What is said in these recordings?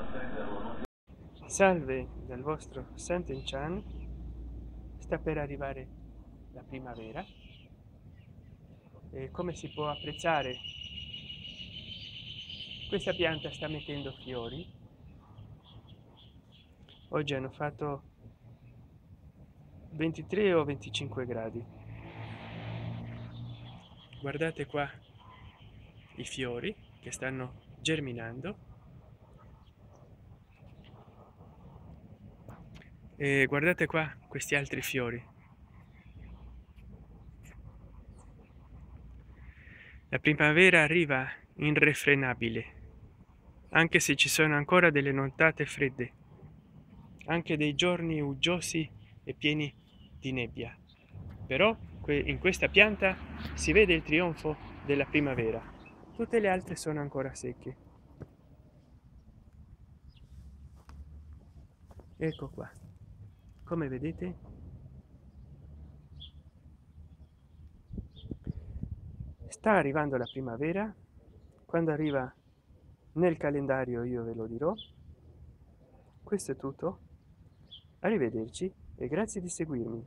Salve dal vostro Santen Chan. Sta per arrivare la primavera e come si può apprezzare questa pianta sta mettendo fiori. Oggi hanno fatto 23 o 25 gradi. Guardate qua i fiori che stanno germinando e guardate qua questi altri fiori. La primavera arriva irrefrenabile, anche se ci sono ancora delle nottate fredde, anche dei giorni uggiosi e pieni di nebbia. Però in questa pianta si vede il trionfo della primavera. Tutte le altre sono ancora secche. Ecco qua, come vedete sta arrivando la primavera. Quando arriva nel calendario io ve lo dirò. Questo è tutto, arrivederci e grazie di seguirmi.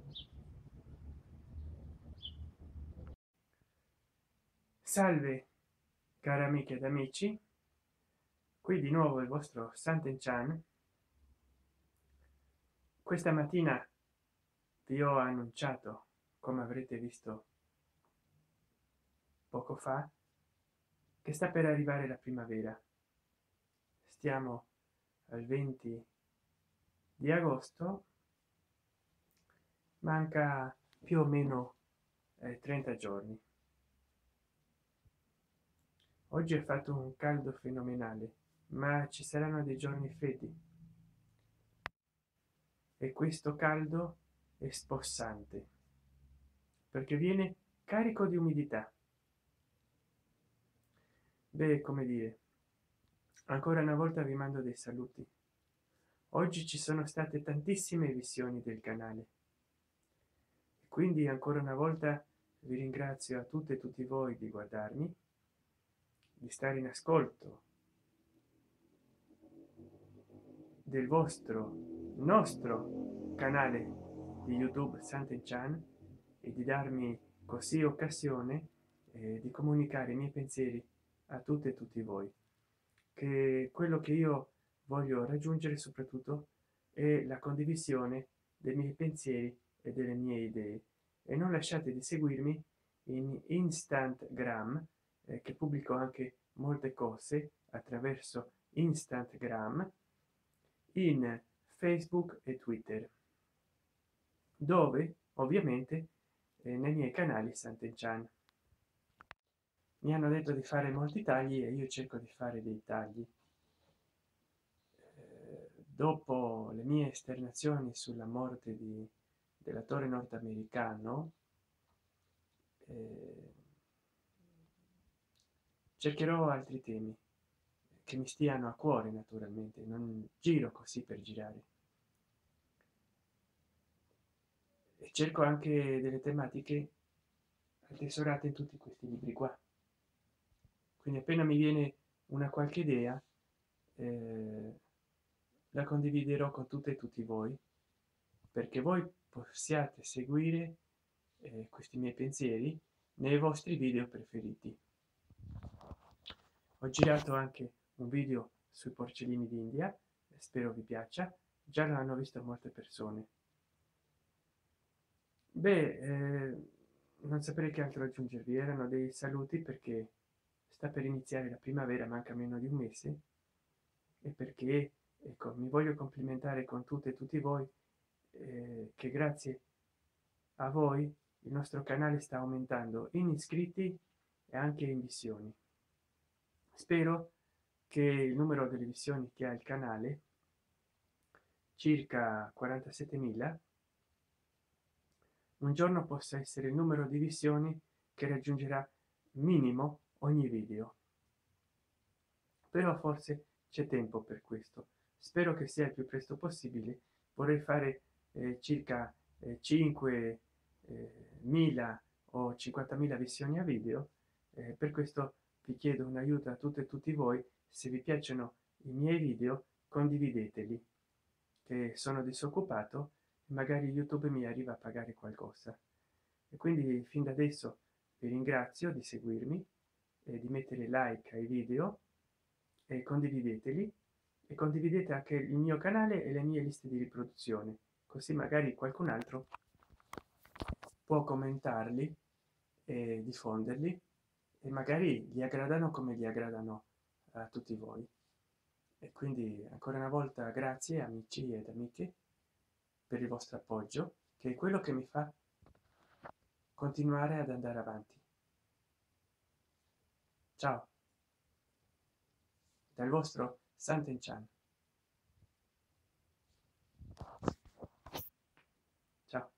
Salve cari amiche ed amici, qui di nuovo il vostro Santen Chan. Questa mattina vi ho annunciato, come avrete visto poco fa, che sta per arrivare la primavera. Stiamo al 20 di agosto, manca più o meno 30 giorni. Oggi è fatto un caldo fenomenale, ma ci saranno dei giorni freddi e questo caldo è spossante perché viene carico di umidità. Beh, come dire, ancora una volta vi mando dei saluti. Oggi ci sono state tantissime visioni del canale, quindi ancora una volta vi ringrazio a tutte e tutti voi di guardarmi, di stare in ascolto del vostro nostro canale di YouTube Santen Chan e di darmi così occasione di comunicare i miei pensieri a tutte e tutti voi, che quello che io voglio raggiungere soprattutto è la condivisione dei miei pensieri e delle mie idee. E non lasciate di seguirmi in Instagram, che pubblico anche molte cose attraverso Instagram, in Facebook e Twitter, dove ovviamente nei miei canali Santen Chan. Mi hanno detto di fare molti tagli e io cerco di fare dei tagli. Dopo le mie esternazioni sulla morte dell'attore nordamericano, eh, cercherò altri temi che mi stiano a cuore. Naturalmente non giro così per girare, e cerco anche delle tematiche attesorate in tutti questi libri qua. Quindi appena mi viene una qualche idea, eh, la condividerò con tutte e tutti voi, perché voi possiate seguire questi miei pensieri nei vostri video preferiti. Ho girato anche un video sui porcellini d'India, spero vi piaccia. Già l'hanno visto molte persone. Beh, non saprei che altro aggiungervi. Erano dei saluti perché sta per iniziare la primavera, manca meno di un mese, e perché, ecco, mi voglio complimentare con tutte e tutti voi, che grazie a voi il nostro canale sta aumentando in iscritti e anche in visioni. Spero che il numero delle visioni che ha il canale, circa 47.000, un giorno possa essere il numero di visioni che raggiungerà minimo ogni video. Però forse c'è tempo per questo. Spero che sia il più presto possibile. Vorrei fare circa 5 mila o 50.000 visioni a video. Per questo vi chiedo un aiuto a tutte e tutti voi. Se vi piacciono i miei video, condivideteli, che sono disoccupato e magari YouTube mi arriva a pagare qualcosa. E quindi fin da adesso vi ringrazio di seguirmi e di mettere like ai video e condivideteli, e condividete anche il mio canale e le mie liste di riproduzione, così magari qualcun altro può commentarli e diffonderli, e magari gli aggradano come gli aggradano a tutti voi. E quindi ancora una volta grazie amici ed amiche per il vostro appoggio, che è quello che mi fa continuare ad andare avanti. Ciao dal vostro Sant'Enchan. Ciao.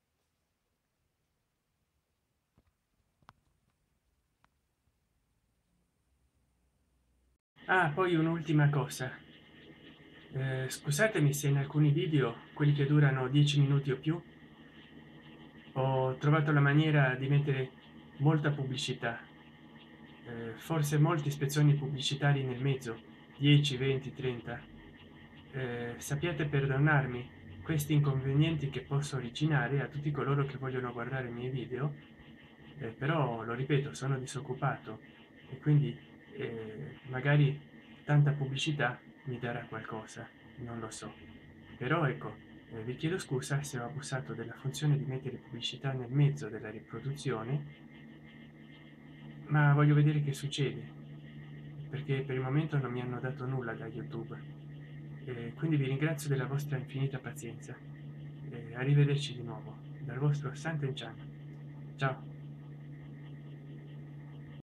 Ah, poi un'ultima cosa, scusatemi se in alcuni video, quelli che durano 10 minuti o più, ho trovato la maniera di mettere molta pubblicità, forse molti spezzoni pubblicitari nel mezzo, 10 20 30. Sappiate perdonarmi questi inconvenienti che posso originare a tutti coloro che vogliono guardare i miei video, però lo ripeto, sono disoccupato e quindi magari tanta pubblicità mi darà qualcosa, non lo so. Però ecco, vi chiedo scusa se ho abusato della funzione di mettere pubblicità nel mezzo della riproduzione, ma voglio vedere che succede, perché per il momento non mi hanno dato nulla da YouTube. Quindi vi ringrazio della vostra infinita pazienza. Arrivederci di nuovo dal vostro Sant'Enchan. Ciao.